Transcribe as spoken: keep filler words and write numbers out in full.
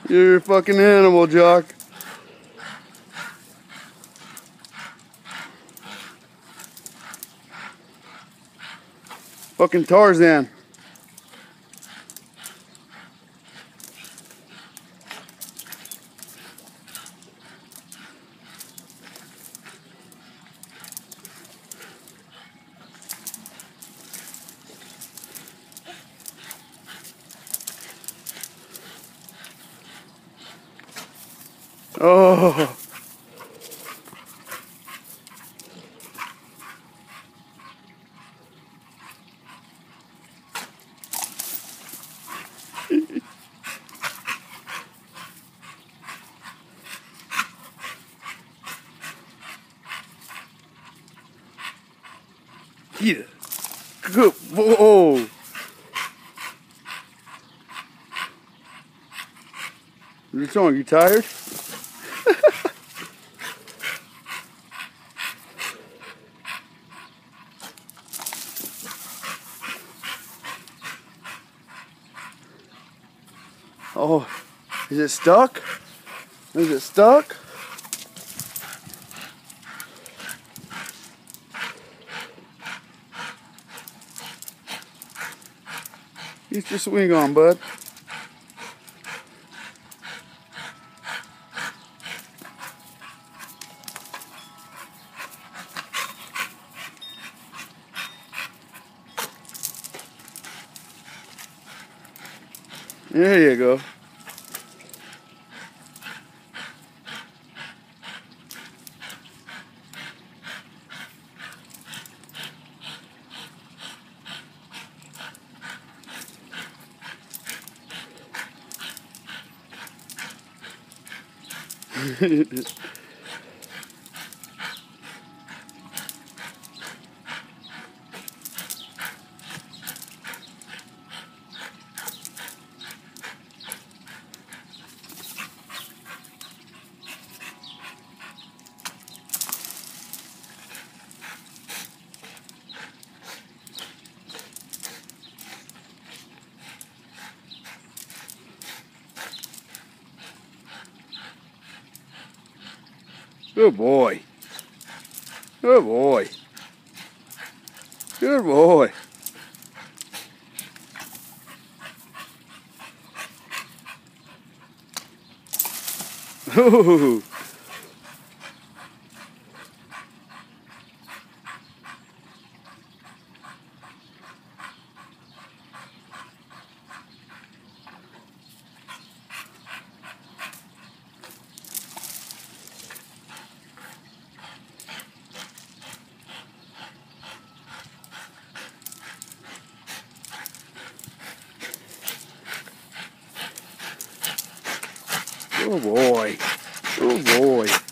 You're a fucking animal, Jock. Fucking Tarzan. Oh. Yeah. Good. Whoa. What's wrong? You tired? Oh, is it stuck? Is it stuck? Get your swing on, bud. There you go. Good boy. Good boy. Good boy. Ooh. Good boy. Good boy.